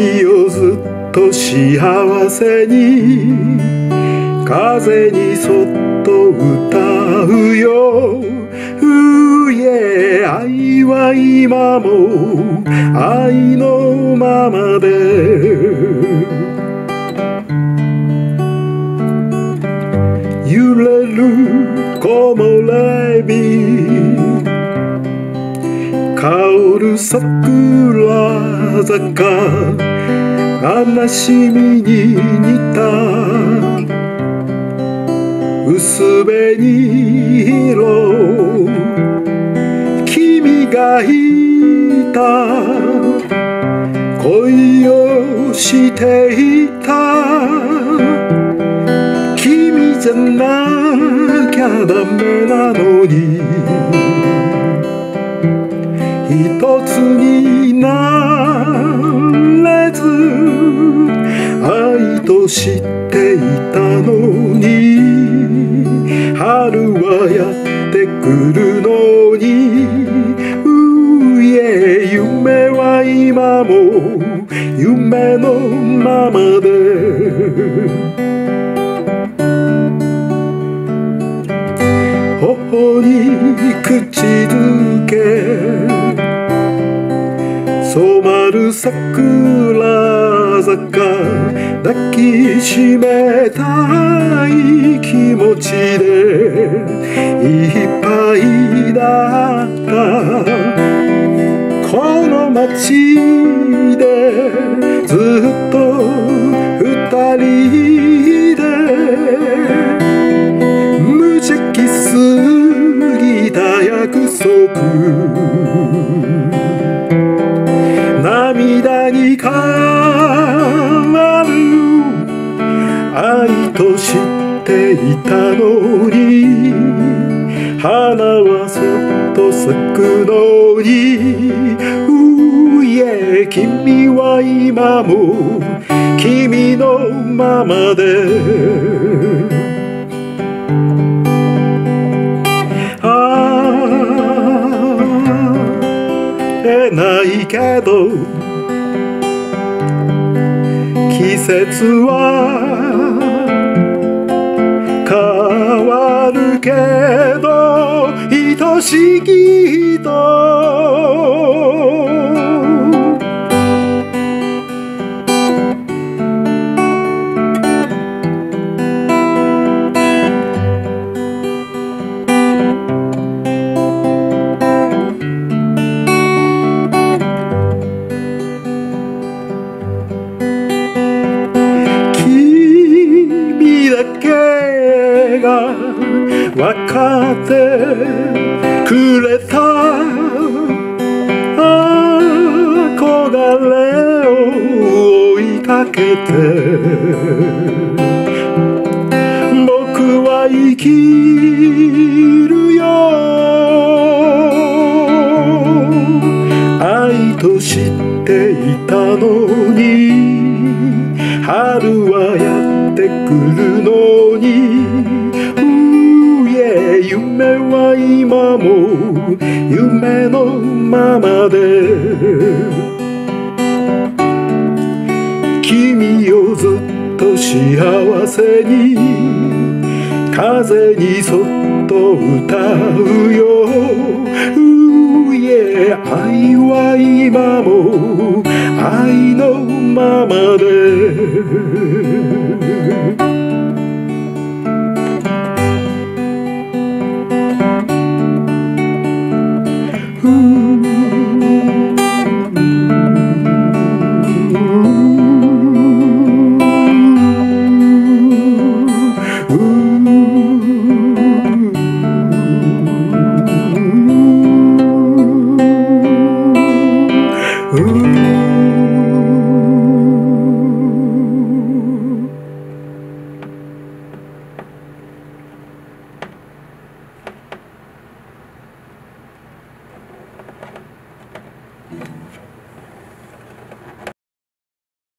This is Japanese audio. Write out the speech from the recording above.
君をずっと幸せに風にそっと歌うよ。愛は今も愛のままで揺れる木漏れ日香る桜坂悲しみに似た薄紅色君がいた恋をしていた君じゃなきゃダメなのに一つになれず愛と知っていたのに春はやってくるのに夢は今も夢のままで頬に口づけ染まる桜坂抱きしめたい気持ちでいっぱいだったこの街でずっと二人で無邪気すぎた約束涙に変わる愛と知っていたのに花はそっと咲くのに君は今も君のままで会えないけど季節は変わるけど愛しきと分かってくれた憧れを追いかけて僕は生きるよ愛と知っていたのに春はやってくるのに夢は今も夢のままで君をずっと幸せに風にそっと歌うよ愛は今も愛のままで